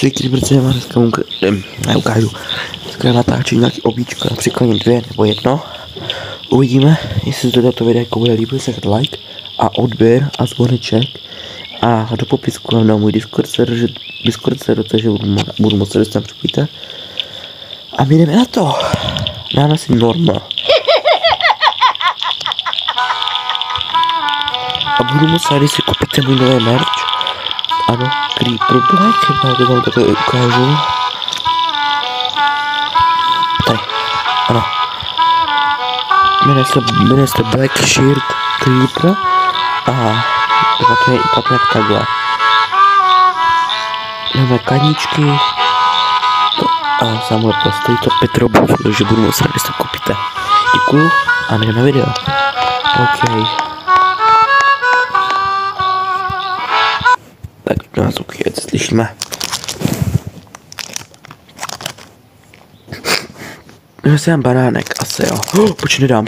Čekaj, protože já dneska neukážu. Dneska natáčím nějaký obíčko, například 2 nebo 1. Uvidíme, jestli se toto videjko bude líbit, se like a odběr a zvoneček. A do popisku mám na můj Discord server, takže budu moc se tam připojit. A my jdeme na to. Dáme si Norma. A budu moc rád, si koupíte můj nový merch. Ano, Creeper Black, já to vám takhle ukážu. Tady, ano. Jmenuje se Black Shirt Creeper a uplatňuje jak takhle. Máme kaníčky a samohle stojí to 5 robotů, takže budu moc rád, když to koupíte. Děkuju a my jdeme na video. OK. Tak nás ukvět, slyšíme. Já si dám banánek, asi jo. Počkej, nedám.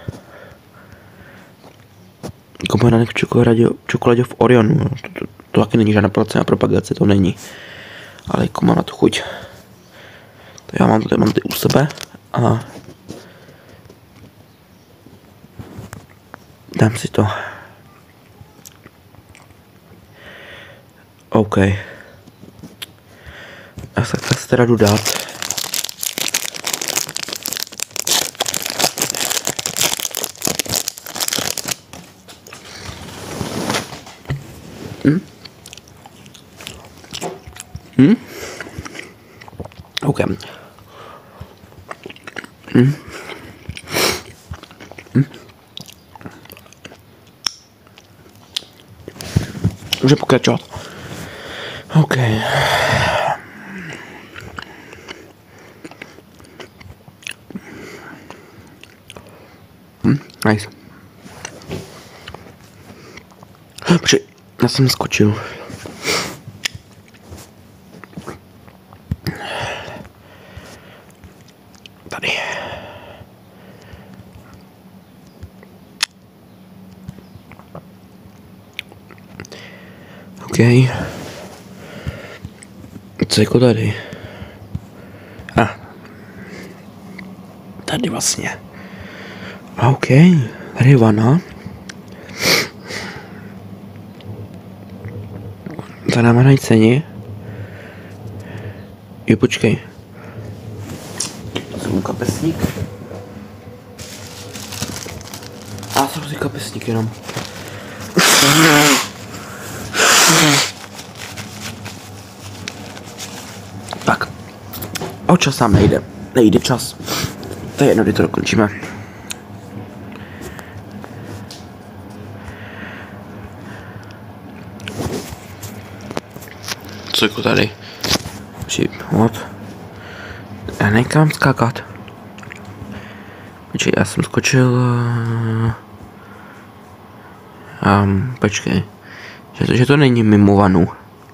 Jako banánek v čokoládě v Orionu. To taky není žádná placená propagace, to není. Ale jako mám na to chuť. To já mám ty u sebe a dám si to. OK. Já se teda jdu dát. OK. Může pokračovat. OK. Nice. Počkej, já jsem skočil. Tady. OK. Co jako tady? Tady vlastně. OK, tady je vana. Tady máme najít ceně. Jo, počkej. Jsem kapesník. A jsem si kapesník jenom. Tak. O čas nám nejde. Nejde čas. To je jedno, kdy to dokončíme. Co jako tady? What? Já nekam skákat. Počkej, já jsem skočil. Počkej. Že to není mimo vanu.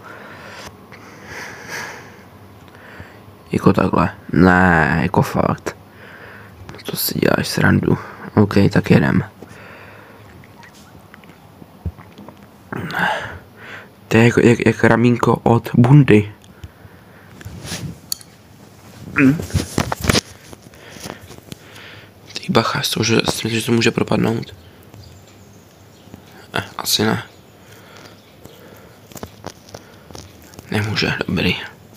Jako takhle. Ne, jako fakt. To si děláš srandu. OK, tak jedem. To je jak ramínko od bundy. Ty bacha, že to může propadnout. Asi ne. Nemůže, dobrý.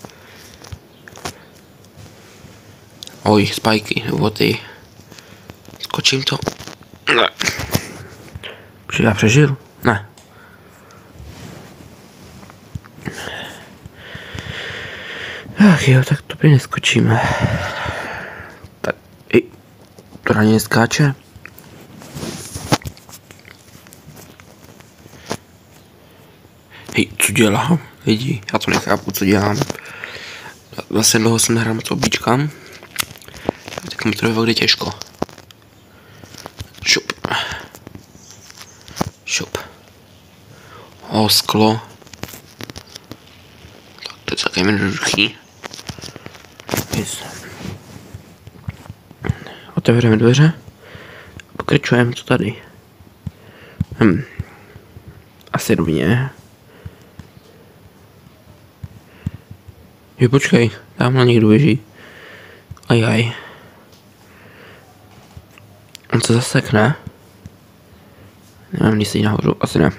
Oj, spajky, nebo ty. Skočím to. Ne. Protože já přežil? Ne. Ach jo, tak to by neskočíme. Tak, to na ně skáče. Hej, co dělám? Lidi, já to nechápu, co dělám. Vlastně dlouho jsem nehrál moc obíčkám. Tak mi to je velmi těžko. Šup. Šup. O, sklo. Tak to je celkem jednoduchý. Yes. Otevřeme dveře. Pokračujeme, co tady. Asi rovně. Jo, počkej, tamhle někdo běží. Ajaj. On se zasekne. Nevím, když se jí nahoru, asi ne.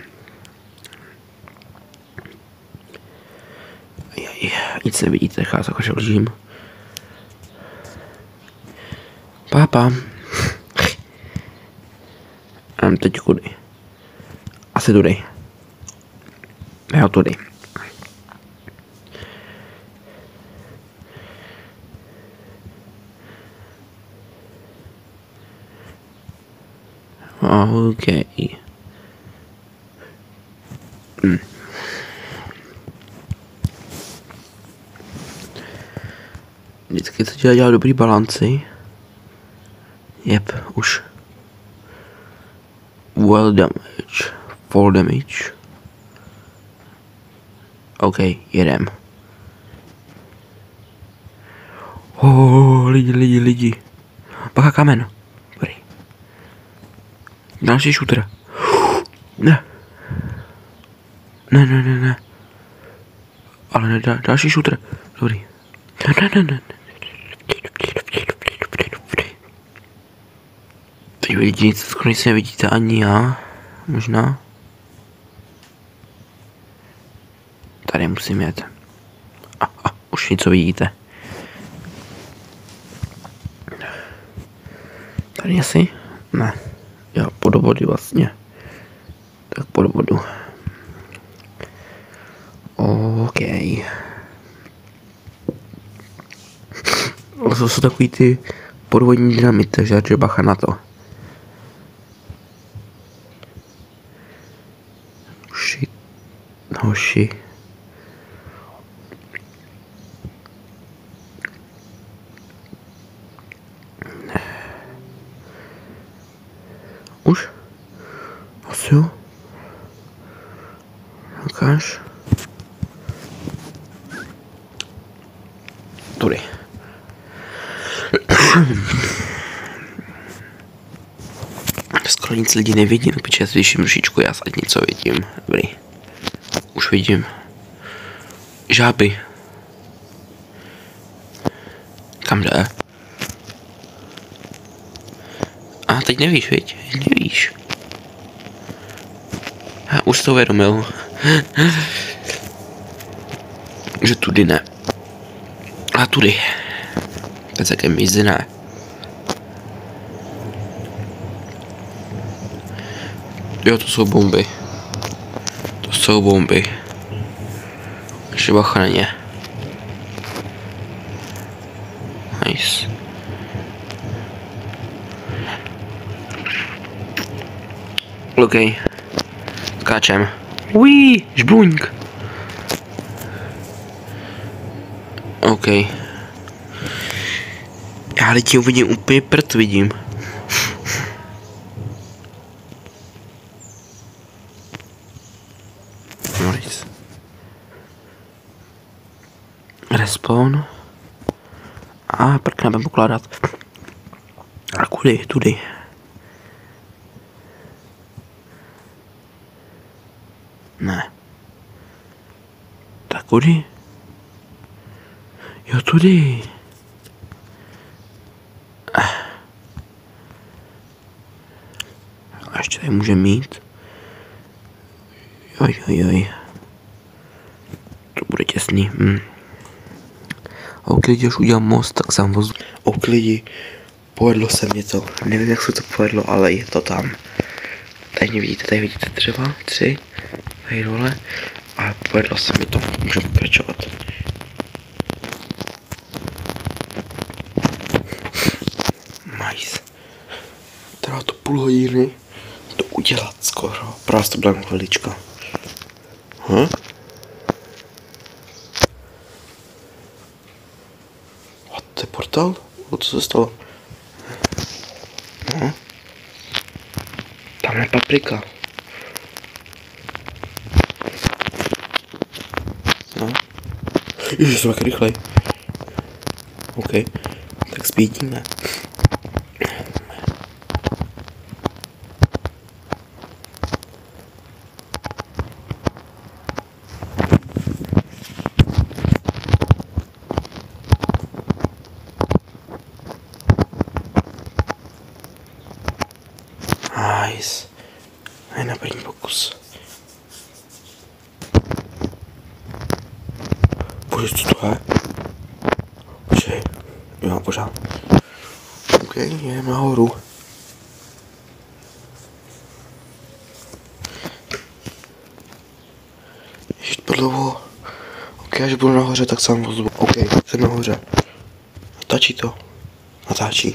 Ajaj, nic nevidíte, já se jako lžím. Pápa. Teď kudy? Asi tudy. Jo, tudy. OK. Vždycky se dělá dobrý balanci. Jep, už. Well damage. Full damage. OK, jedem. Lidi. Bacha kamen. Dobrý. Další shooter. Ne. Ale ne, další shooter. Dobrý. Ne. Teď vidíte nic, skoro nic nevidíte ani já. Možná. Tady musím jet. Už něco vidíte. Tady asi? Ne. Jo, pod vody vlastně. Tak pod vodu. OK. To jsou takový ty podvodní dynamity, takže bacha na to. Hoši. Už? Asi jo. Ukáž. Tudy. Skoro nic lidi nevidí, no protože já slyším rušičku, já snad něco vidím. Dobrý. Už vidím. Žáby. Kam jde? A teď nevíš, viď? Nevíš. Já už to uvědomil. Že tudy ne. A tudy. To je také mizné. Jo, to jsou bomby. To jsou bomby. Ještě bacha na ně. Nice. OK. Skáčem. Uí, žbuňk. OK. Já lidi uvidím úplně prd vidím. Nice. Respawn. A prk nebudem pokládat. A kudy, tudy. Ne. Tak kudy? Jo, tudy. A ještě tady může mít. Joj. To bude těsný. OK, lidi, už udělám most, tak sám vozu. OK, lidi, povedlo se mě to. Nevím, jak se to povedlo, ale je to tam. Tady vidíte třeba 3. Tady dole. A povedlo se mi to. Můžeme pokračovat. Nice. Trvá to půl hodiny to udělat skoro. Právě to byla chvilička. To je portál? Co se stalo? Tam je paprika. Ježiš, jsem jak rychlej. OK, tak spítíme. pokus. Bože, co to je? Bože, jo, pořád. OK, jdeme nahoru. Ještě podlouho. OK, až budu nahoře, tak sám ozvu. OK, jsem nahoře. Natáčí to. Natáčí.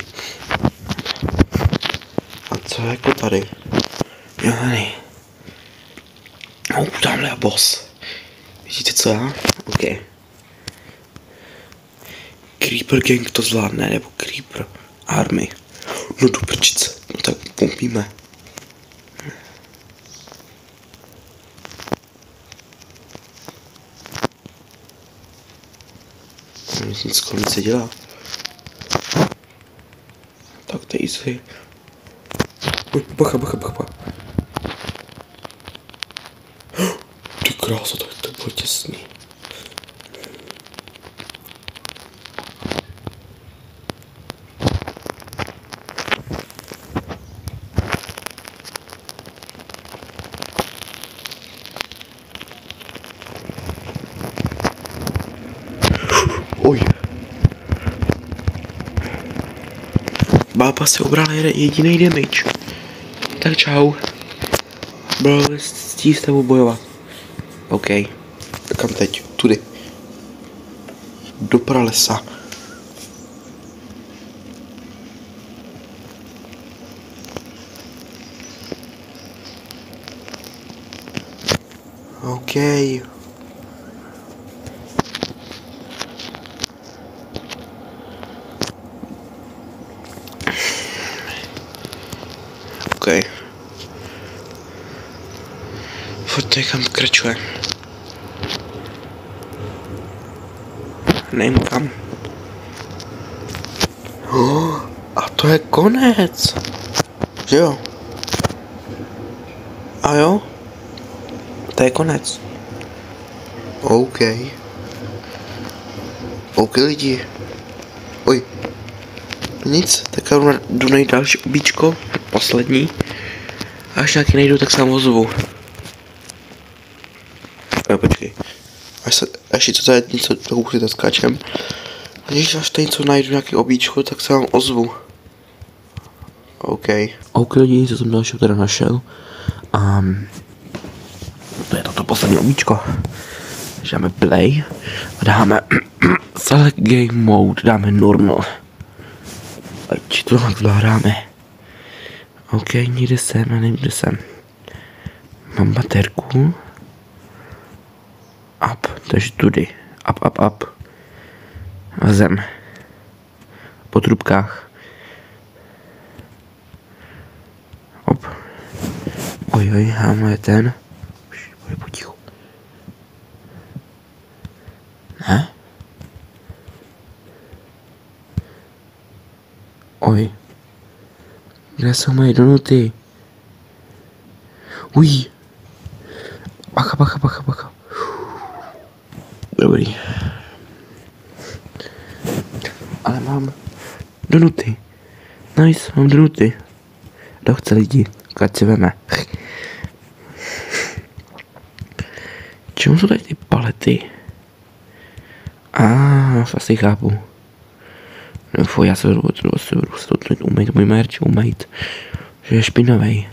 A co je jako tady? Jo, tady. Tamhle je boss. Vidíte co já? OK. Creeper Gang to zvládne, nebo Creeper Army. No do prčice. No tak pompíme. Nic kolem se dělá. Tak to je easy. Bacha. Ty krása, to bylo těsný. Oj. Bába se ubrala jediný damage. Tak čau. Bylo s tebou bojovat. OK. Kam teď? Tudy. Do pralesa. OK. OK. Furt někam pokračuje. Nevím kam. A to je konec. Že jo? A jo? To je konec. OK. OK lidi. Oj. Nic, tak já jdu najít další obíčko, poslední. A až nějaký nejdu, tak se vám ozvu. Počkej. Až to tady něco trochu si to skáčem. A když až tady něco najdu, nějaký obíčko, tak se vám ozvu. OK. OK lidi, co jsem dalšího teda našel. To je toto poslední obíčko. Dáme play a dáme select game mode, dáme normal. Ať to tak zvládáme. OK, někde jsem, a nevím, kde jsem. Mám baterku. Up, takže tudy. Up. A zem. Po trubkách. Hop. Oj, máme ten. Bude potichu. Ne? Oj. Kde jsou moje donuty? Uj. Bacha. Dobrý. Ale mám donuty. Nice, mám donuty. Kdo chce lidi? Ať si veme. Čemu jsou tady ty palety? Asi chápu. Nebo já se budu umýt, můj merch umýt. Že je špinavej.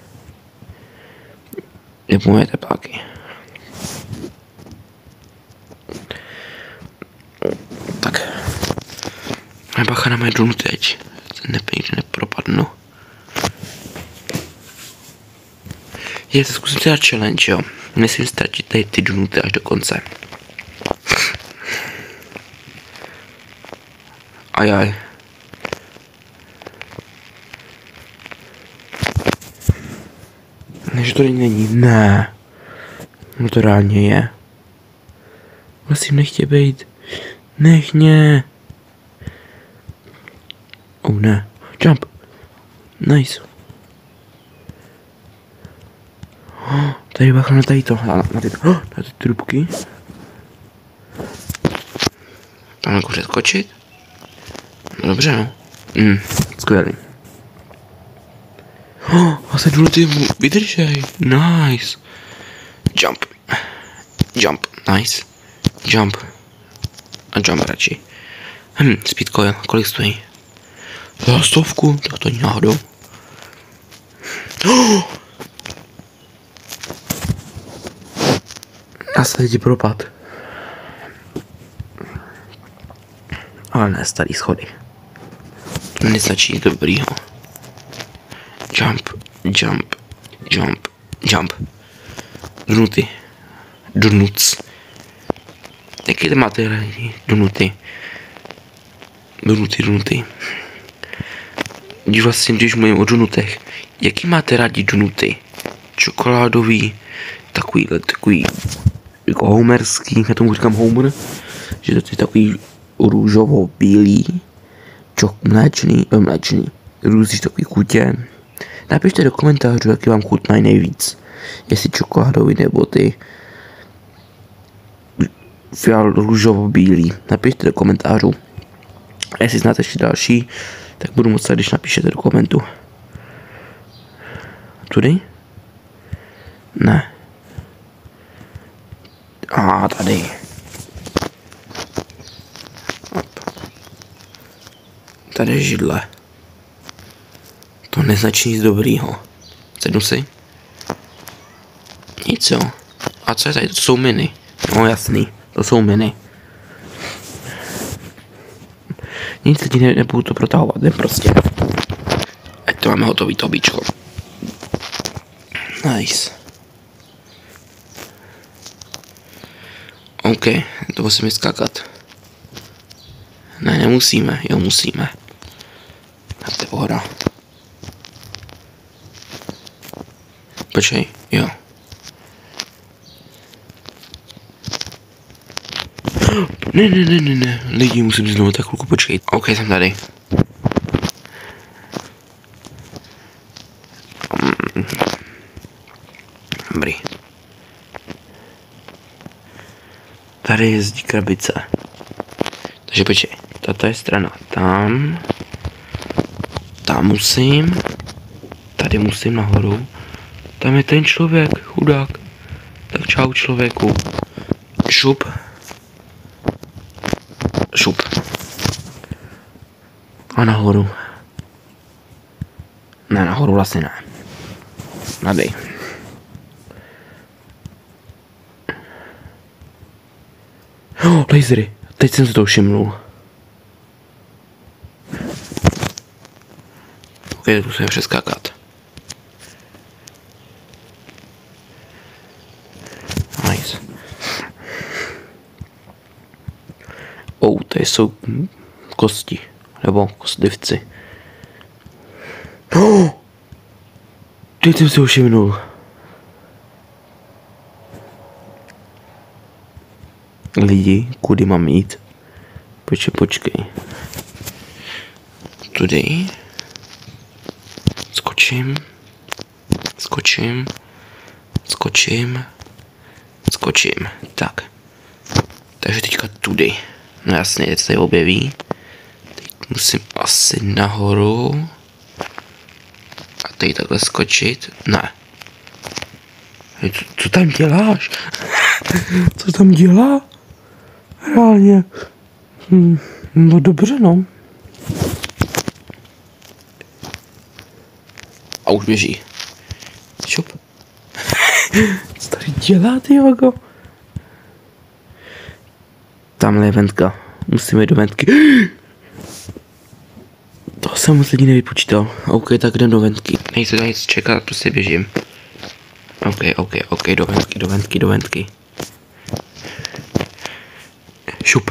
Nebo moje tepláky. Tak. Bacha na moje dunu teď. Nikdy nepropadnu. Zkusím si dát challenge, jo. Nesmím ztratit tady ty donuty až do konce. Ajaj. Než to není, ne. No to reálně je. Musím nechtě bejt. Nech mě. Ne. Jump. Nice. Tady bacha na tady to. Na ty trubky. Tam můžu skočit. No dobře, no. Skvělý. A se důležitý vydržej. Nice. Jump. Jump. Nice. Jump. A jump radši. Speed coil. Kolik stojí? Za 100, tak to není náhodou. Já se lidi propad. Ale ne, starý schody. To nestačí nic dobrýho. Jump, jump, jump, jump. Donuty. Donuts. Jaký to máte rádi? Donuty. Donuty. Když mluvím o donutech, jaký máte rádi donuty? Čokoládový, takový jako homerský, já tomu říkám homer, že to je takový růžovo-bílý, mléčný, různý takový chutě. Napište do komentářů, jaký vám chutnají nejvíc, jestli čokoládový nebo ty růžovo-bílý. Napište do komentářů. A jestli znáte ještě další, tak budu moc rád, když napíšete do komentu. Tudy? Ne. Tady. Tady je židle. To neznačí nic dobrýho. Sednu si? Nic jo. A co je tady? To jsou miny. No jasný, to jsou miny. Nic lidi nebudu to protahovat, jen prostě. Ať to máme hotový to bíčko. Nice. OK, to musíme skákat. Ne, nemusíme, jo musíme. Tak to je pohoda. Počkej, jo. Ne, lidi, musím znovu tak chvilku počkej. OK, jsem tady. Dobrý. Tady jezdí krabice. Takže počkej, tato je strana tam. Tam musím. Tady musím nahoru. Tam je ten člověk, chudák. Tak čau člověku. Šup. Šup. A nahoru. Ne, nahoru vlastně ne. Nadej. Lasery. Teď jsem si to všimnul. Ok, musíme přeskákat. Nice. Tady jsou kosti. Nebo kostlivci. Teď jsem si ho všimnul. Lidi, kudy mám jít? Počkej. Tudy. Skočím. Tak. Takže teďka tudy. No jasně, teď se tady objeví. Teď musím asi nahoru. A tady takhle skočit. Ne. Co tam děláš? Co tam dělá? Reálně. No dobře, no. A už běží. Šup. Co tady dělá, ty vago? Tamhle je ventka. Musíme jít do ventky. To jsem moc lidí nevypočítal. OK, tak jdem do ventky. Nejsi tady nic čekat, prostě běžím. OK, do ventky. Šup.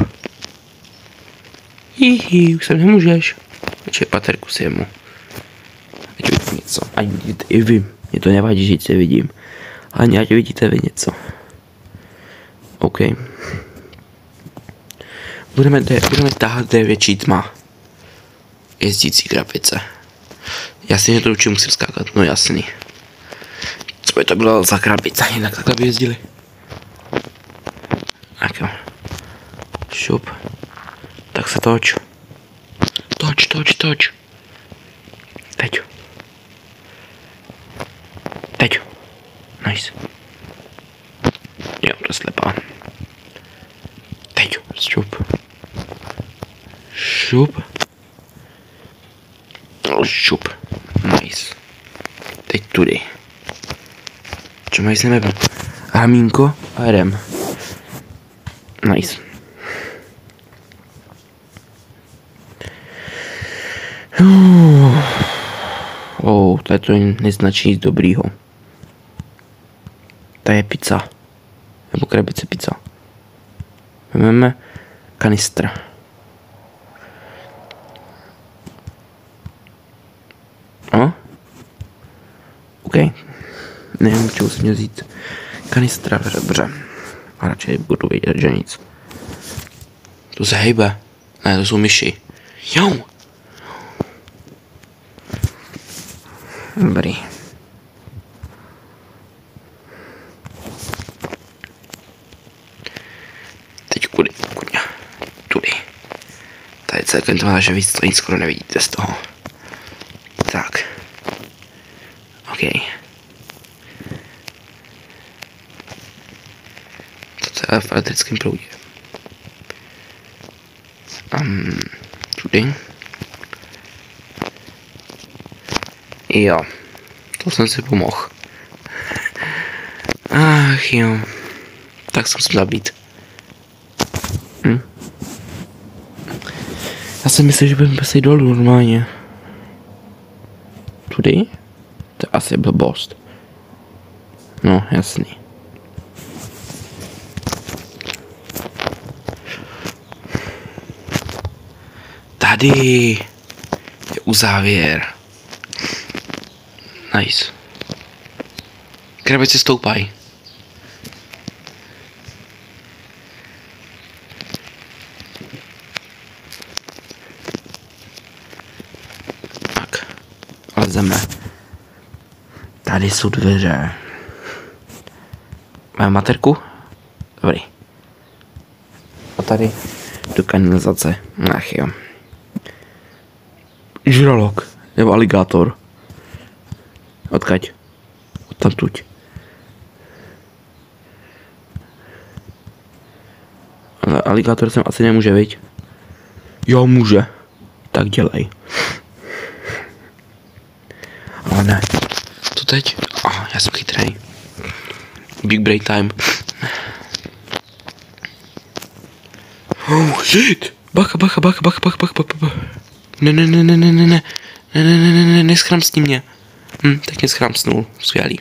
Už se nemůžeš. Počkej, paterku si jemu. Ať vidím něco. Ať vidíte i vy. Mě to nevadí, že se vidím. Ani ať vidíte vy něco. OK. Budeme tahat, kde je větší tma. Jezdící krabice. Jasně, že to určitě musím skákat, no jasný. Co by to bylo za krabice, jinak takhle by jezdili. Tak jo. Šup. Tak se toč. Toč. Teď. Nice. Jo, to slepá. Teď, šup. Šup. Šup. Nice. Teď tudy. Čo mají se nebyl? Ramínko a jdem. Nice. Tady to neznačí nic dobrýho. To je pizza. Nebo krabice pizza. Vezmeme kanistr. No? OK. Nevím, čeho jsem měl vzít. Kanistra, dobře. A radši budu vědět, že nic. To se hejbe. Ne, to jsou myši. Jo! Dobrý. Teď kudy? Tudy. Tady celkem to má, že víc to nic skoro nevidíte z toho. Tak. OK. To je v elektrickém proudě. Tudy. Jo, to jsem si pomohl. Ach jo, tak jsem se zabít. Já jsem myslel, že budeme se dolů normálně. Tudy? To je asi blbost. No, jasný. Tady je uzávěr. Nice. Krabice stoupají. Tak. Lezeme. Tady jsou dveře. Máme materku? Dobrý. A tady do kanalizace. Ach jo. Žralok. Nebo aligátor. Odkaď? Odtamtuť. Ale aligátor sem asi nemůže, viď? Jo, může. Tak dělej. Ale ne. Co teď? Já jsem chytrej. Big break time. Oh shit! Bacha. Ne. Neschramstni mě. Tak mě schramstnul. Skvělý.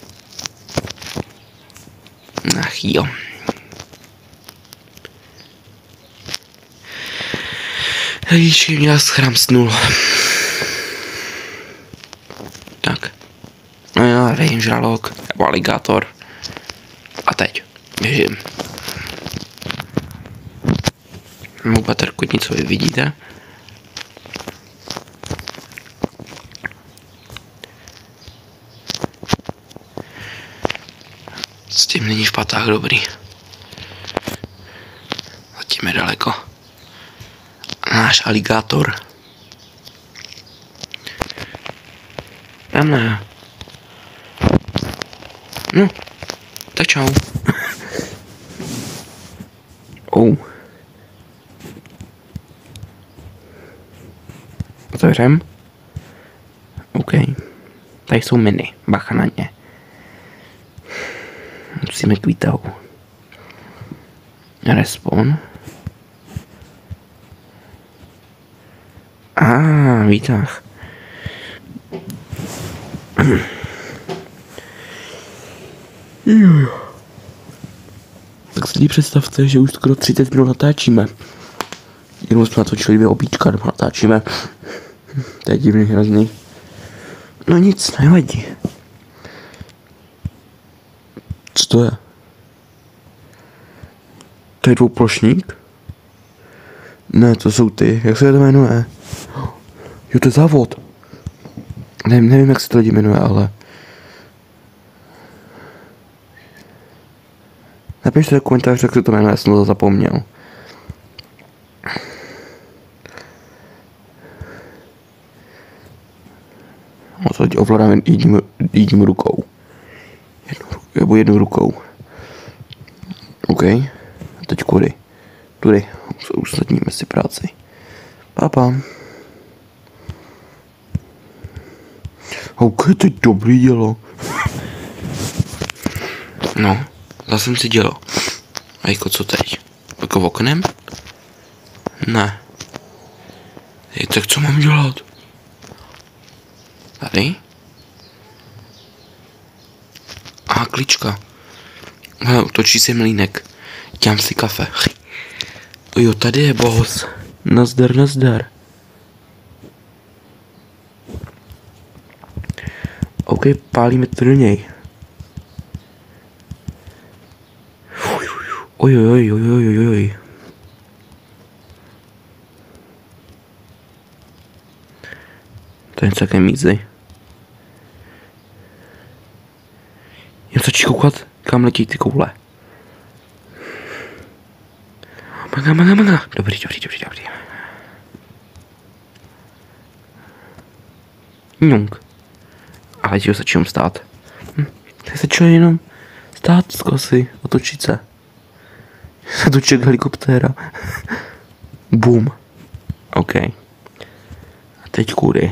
Ach jo. Ježíši, mě schramstnul. Tak. No jo, vidím žralok. Nebo aligátor. A teď. Běžím. Mou baterku něco vy vidíte. S tím není v patách dobrý. Zatím je daleko. Náš aligátor. Tamhle. No, tak čau. Otevřem. OK. Tady jsou miny. Bacha na ně. Musíme k výtahu. Respawn. Výtah. Tak si teď představte, že už skoro 30 minut natáčíme. Jenom jsme natočili 2 obíčka, nebo natáčíme. To je divný, hrozný. No nic, nevadí. Co to je? To je dvouplošník? Ne, to jsou ty, jak se to jmenuje? Jo, to je závod. Nevím, jak se to lidi jmenuje, ale... Napište do komentářů, jak se to jmenuje, já jsem to zapomněl. No to teď ovládám jedním rukou. Jednou rukou. Nebo jednou rukou. OK. Teď kudy. Tudy. Usnadníme si práci. Papa. OK, teď dobrý dělo. No, zase jsem si dělal. A jako co teď? Jako oknem? Ne. Tak co mám dělat? Tady? Aha, klička. Hele, točí se mlýnek. Dělám si kafe. Jo, tady je boss. Nazdar, nazdar. OK, pálíme to do něj. Oj. To je něco také mízy. Jen začít koukat, kam letí ty koule. Maga. Dobrý. Ňunk. Ale ti ho začínám stát. Tak se čo jenom stát z kosy, otočit se. Zatoček helikoptéra. Boom. OK. A teď kudy.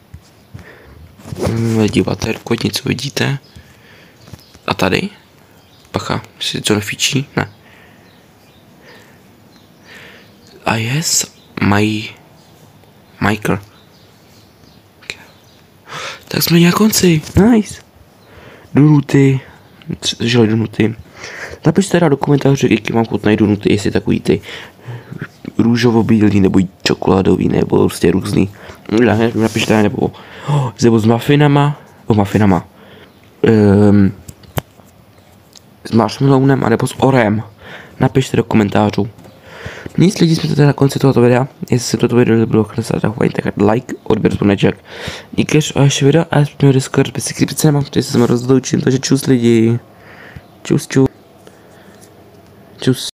Divaterko, něco vidíte? A tady? Bacha, si to nefíčí? Ne. A yes, Michael. Okay. Tak jsme na konci. Nice. Donuty. Žili donuty. Napište teda do komentářů, jaký mám chutnají donuty, jestli takový ty růžovo-bílý, nebo čokoládový, nebo prostě různý. Napište, nebo s muffinama, s marshmallowem, anebo s orem. Napište do komentářů. Nic lidí jsme to teda na konci tohoto videa. Jestli se toto video bylo tak like, odběr zvoneček. Díky, až video a jsme Discord, bez skripce nemám, protože se rozloučím, takže čus lidi. Čus.